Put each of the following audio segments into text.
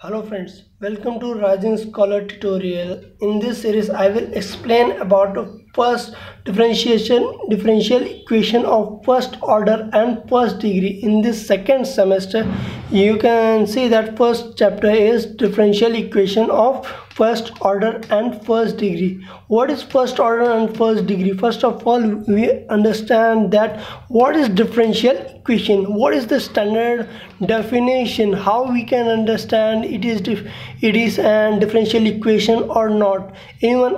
Hello friends, welcome to Rising Scholar tutorial. In this series I will explain about the first differential equation of first order and first degree. In this second semester you can see that first chapter is differential equation of first order and first degree. What is first order and first degree? First of all, we understand that what is differential equation, what is the standard definition, how we can understand it is an differential equation or not. Anyone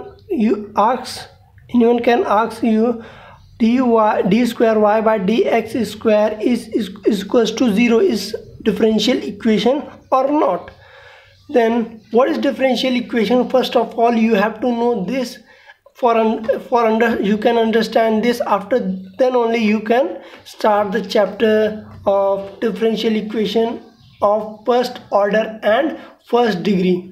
can ask you d square y by dx square is equals to 0 is differential equation or not. Then what is differential equation? First of all, you have to know this. You can understand this. After then only you can start the chapter of differential equation of first order and first degree.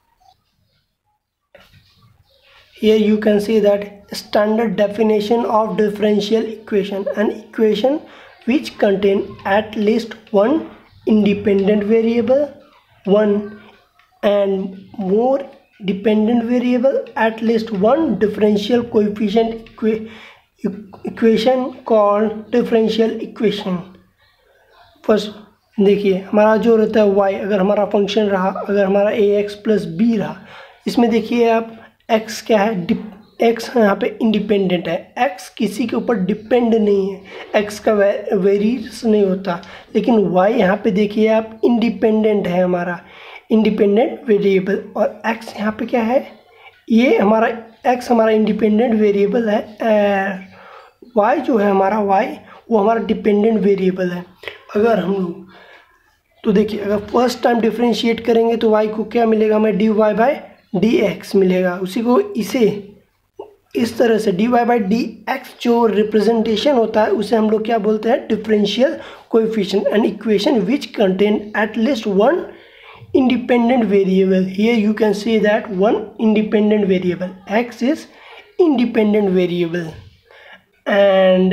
Here you can see that standard definition of differential equation: an equation which contain at least one independent variable, one and more dependent variable, at least one differential coefficient equation called differential equation. First देखिए, हमारा जो रहता है y, अगर हमारा function रहा, अगर हमारा ax प्लस बी रहा, इसमें देखिए आप x क्या है, x यहाँ पे इंडिपेंडेंट है, x किसी के ऊपर डिपेंड नहीं है, x का वेरीज नहीं होता, लेकिन y यहाँ पे देखिए आप इंडिपेंडेंट है, हमारा इंडिपेंडेंट वेरिएबल, और x यहाँ पे क्या है, ये हमारा x हमारा इंडिपेंडेंट वेरिएबल है, y जो है हमारा y वो हमारा डिपेंडेंट वेरिएबल है। अगर हम लोग तो देखिए, अगर फर्स्ट टाइम डिफ्रेंशिएट करेंगे तो y को क्या मिलेगा, हमें dy बाई dx मिलेगा। उसी को इसे इस तरह से dy बाई dx जो रिप्रेजेंटेशन होता है उसे हम लोग क्या बोलते हैं, differential coefficient, an equation which contain at least one independent variable. Here you can see that one independent variable, x is independent variable, and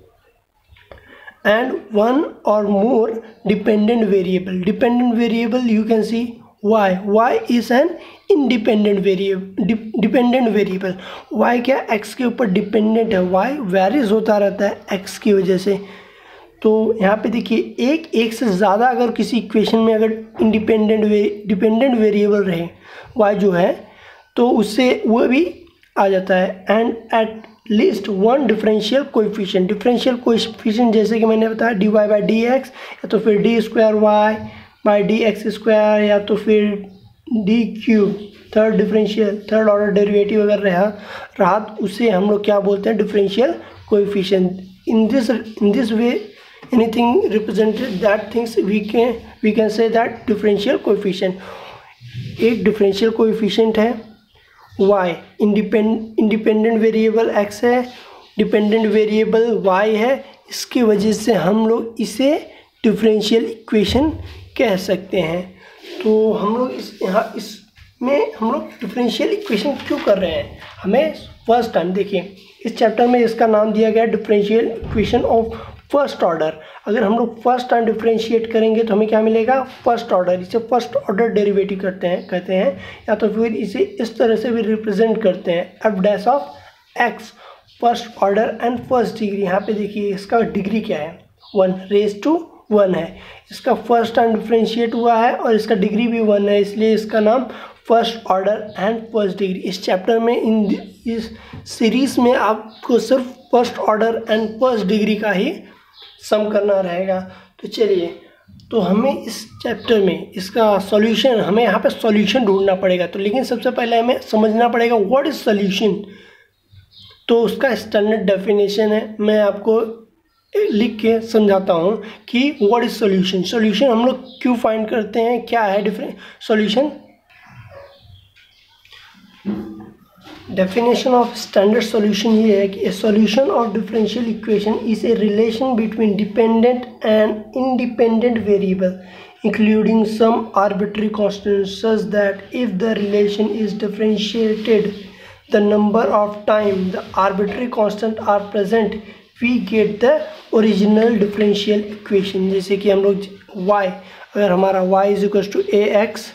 one or more dependent variable. Dependent variable you can see y is an independent variable. y क्या x के ऊपर dependent है, y varies होता रहता है x की वजह से। तो यहाँ पे देखिए एक से ज़्यादा अगर किसी इक्वेशन में अगर डिपेंडेंट वेरिएबल रहे y जो है तो उससे वो भी आ जाता है। And at least one differential coefficient जैसे कि मैंने बताया dy बाई dx, या तो फिर d square y by dx square, या तो फिर d cube, third order derivative अगर रहा तो उसे हम लोग क्या बोलते हैं, differential coefficient. In this way anything represented that things we can say that differential coefficient. एक differential coefficient है y, independent variable x है, dependent variable y है, इसकी वजह से हम लोग इसे differential equation कह सकते हैं। तो हम लोग इसमें हम लोग differential equation क्यों कर रहे हैं, हमें फर्स्ट टाइम देखिए इस चैप्टर में इसका नाम दिया गया differential equation of first order. अगर हम लोग फर्स्ट टाइम डिफरेंशिएट करेंगे तो हमें क्या मिलेगा, फर्स्ट ऑर्डर। इसे फर्स्ट ऑर्डर डेरिवेटिव कहते हैं, या तो फिर इसे इस तरह से भी रिप्रेजेंट करते हैं, F dash of X, first order and first degree. यहाँ पे देखिए इसका डिग्री क्या है, 1 है, इसका फर्स्ट टाइम डिफरेंशिएट हुआ है और इसका डिग्री भी 1 है, इसलिए इसका नाम first order and first degree. इस चैप्टर में इस सीरीज में आपको सिर्फ first order and first degree का ही सम करना रहेगा। तो चलिए, तो हमें इस चैप्टर में इसका सॉल्यूशन, हमें यहाँ पे सॉल्यूशन ढूंढना पड़ेगा। तो लेकिन सबसे पहले हमें समझना पड़ेगा व्हाट इज सॉल्यूशन। तो उसका स्टैंडर्ड डेफिनेशन है, मैं आपको लिख के समझाता हूँ कि व्हाट इज सॉल्यूशन। सॉल्यूशन हम लोग क्यों फाइंड करते हैं, क्या है different solution. Definition of standard solution ये है कि a solution of differential equation is a relation between dependent and independent variable including some arbitrary constant such that if the relation is differentiated the number of time the arbitrary constant are present we get the original differential equation. जैसे कि हम लोग y, अगर हमारा y is equal to ax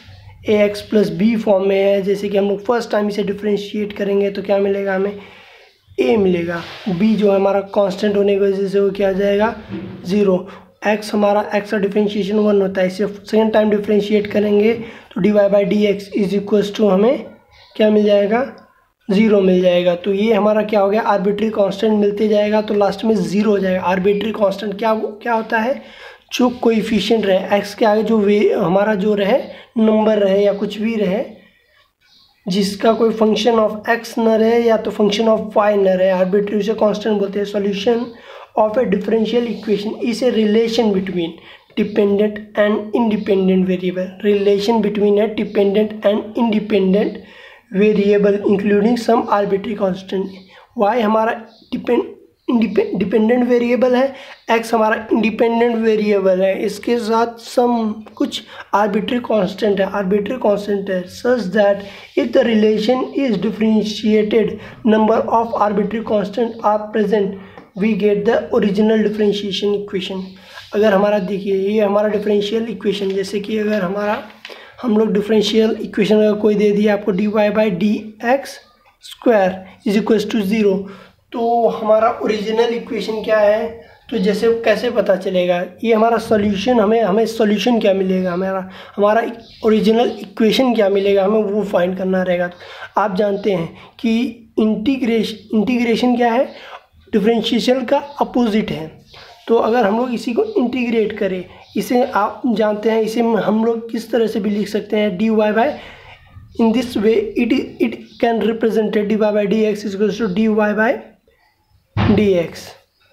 a x plus b form में है, जैसे कि हम लोग फर्स्ट टाइम इसे डिफ्रेंशिएट करेंगे तो क्या मिलेगा हमें, ए मिलेगा। बी जो है हमारा कांस्टेंट होने की वजह से वो क्या आ जाएगा, 0। एक्स हमारा एक्स का डिफ्रेंशिएशन 1 होता है, इसे सेकेंड टाइम डिफ्रेंशिएट करेंगे तो d y by d x is equals to हमें क्या मिल जाएगा, 0 मिल जाएगा। तो ये हमारा क्या हो गया, आर्बिट्री कांस्टेंट मिलते जाएगा तो लास्ट में 0 हो जाएगा। आर्बिट्री कांस्टेंट क्या होता है, जो कोएफिशिएंट रहे एक्स के आगे, जो हमारा जो रहे नंबर रहे या कुछ भी रहे, जिसका कोई फंक्शन ऑफ एक्स न रहे या तो फंक्शन ऑफ वाई न रहे, आर्बिट्री उसे कांस्टेंट बोलते हैं। Solution of a differential equation is a relation between dependent and independent variable. Relation between a dependent and independent variable including some arbitrary constant. Y हमारा डिपेंडेंट वेरिएबल है, x हमारा independent variable है, इसके साथ some कुछ arbitrary constant है, such that if the relation is differentiated number of arbitrary constant are present we get the original differentiation equation. अगर हमारा देखिए ये हमारा डिफरेंशियल इक्वेशन, जैसे कि अगर हमारा हम लोग डिफरेंशियल इक्वेशन अगर कोई दे दिया आपको d y by d x square is equals to 0, तो हमारा ओरिजिनल इक्वेशन क्या है, तो जैसे कैसे पता चलेगा ये हमारा सॉल्यूशन, हमें सॉल्यूशन क्या मिलेगा, हमारा ओरिजिनल इक्वेशन क्या मिलेगा, हमें वो फाइंड करना रहेगा। तो आप जानते हैं कि इंटीग्रेशन क्या है, डिफरेंशिएशन का अपोजिट है। तो अगर हम लोग इसी को इंटीग्रेट करें, इसे आप जानते हैं, इसे हम लोग किस तरह से भी लिख सकते हैं, d y by in this way it can represented d y by d x is equals to d y by d x.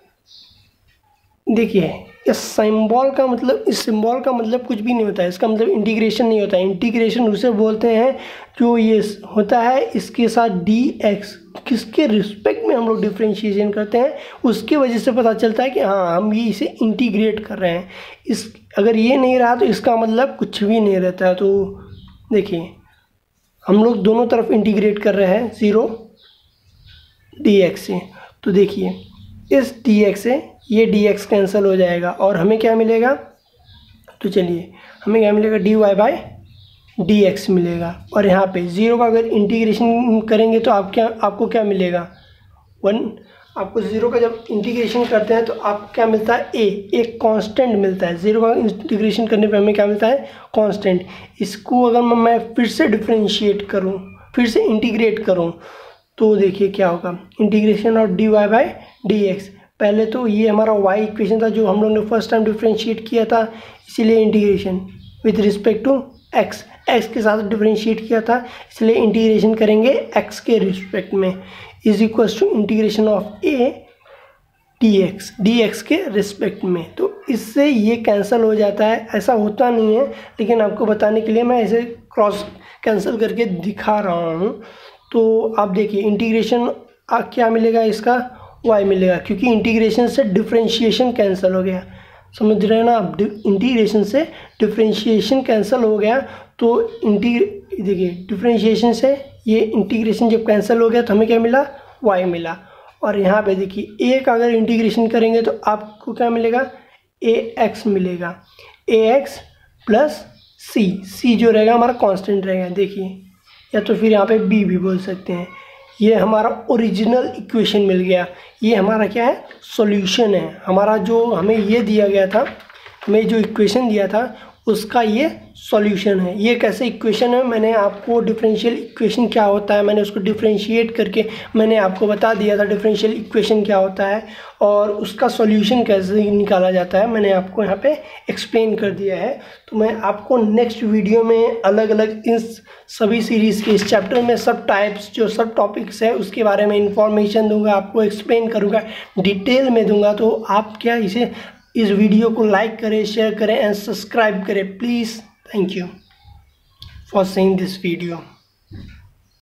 देखिए इस सिंबल का मतलब कुछ भी नहीं होता है, इसका मतलब इंटीग्रेशन नहीं होता है। इंटीग्रेशन उसे बोलते हैं जो ये होता है इसके साथ डी एक्स किसके रिस्पेक्ट में हम लोग डिफ्रेंशिएशन करते हैं, उसकी वजह से पता चलता है कि हाँ हम ये इसे इंटीग्रेट कर रहे हैं। अगर ये नहीं रहा तो इसका मतलब कुछ भी नहीं रहता है। तो देखिए हम लोग दोनों तरफ इंटीग्रेट कर रहे हैं 0 डी एक्स से, तो देखिए इस डी एक्स से ये डी एक्स कैंसिल हो जाएगा और हमें क्या मिलेगा, तो चलिए हमें क्या मिलेगा, d y by d x मिलेगा। और यहाँ पे 0 का अगर इंटीग्रेशन करेंगे तो आपको क्या मिलेगा, 1। आपको 0 का जब इंटीग्रेशन करते हैं तो आपको क्या मिलता है, एक कांस्टेंट मिलता है। 0 का इंटीग्रेशन करने पे हमें क्या मिलता है, कांस्टेंट। इसको अगर मैं फिर से डिफ्रेंशिएट करूँ, फिर से इंटीग्रेट करूँ, तो देखिए क्या होगा, integration of d y by d x. पहले तो ये हमारा y इक्वेशन था जो हम लोग ने फर्स्ट टाइम डिफ्रेंशिएट किया था, इसीलिए integration with respect to x के साथ डिफ्रेंशिएट किया था, इसलिए इंटीग्रेशन करेंगे x के रिस्पेक्ट में, is equals to integration of a dx के रिस्पेक्ट में। तो इससे ये कैंसिल हो जाता है, ऐसा होता नहीं है लेकिन आपको बताने के लिए मैं ऐसे क्रॉस कैंसिल करके दिखा रहा हूँ। तो आप देखिए इंटीग्रेशन क्या मिलेगा, इसका y मिलेगा, क्योंकि इंटीग्रेशन से डिफरेंशिएशन कैंसिल हो गया, समझ रहे हैं ना आप, इंटीग्रेशन से डिफरेंशिएशन कैंसिल हो गया। तो देखिए डिफरेंशिएशन से ये इंटीग्रेशन जब कैंसिल हो गया तो हमें क्या मिला, y मिला। और यहाँ पे देखिए a का अगर इंटीग्रेशन करेंगे तो आपको क्या मिलेगा, ax मिलेगा, ax प्लस c जो रहेगा हमारा कांस्टेंट रहेगा। देखिए या तो फिर यहाँ पे b भी बोल सकते हैं। ये हमारा ओरिजिनल इक्वेशन मिल गया, ये हमारा क्या है, सॉल्यूशन है। हमारा जो हमें ये दिया गया था, हमें जो इक्वेशन दिया था उसका ये सॉल्यूशन है। ये कैसे इक्वेशन है, मैंने आपको डिफरेंशियल इक्वेशन क्या होता है, मैंने उसको डिफरेंशिएट करके मैंने आपको बता दिया था डिफरेंशियल इक्वेशन क्या होता है और उसका सॉल्यूशन कैसे निकाला जाता है, मैंने आपको यहाँ पे एक्सप्लेन कर दिया है। तो मैं आपको नेक्स्ट वीडियो में अलग अलग इस सभी सीरीज़ के इस चैप्टर में सब टाइप्स जो सब टॉपिक्स है उसके बारे में इंफॉर्मेशन दूंगा, आपको एक्सप्लेन करूँगा, डिटेल में दूंगा। तो आप क्या इस वीडियो को लाइक करें, शेयर करें एंड सब्सक्राइब करें please. Thank you for seeing this video.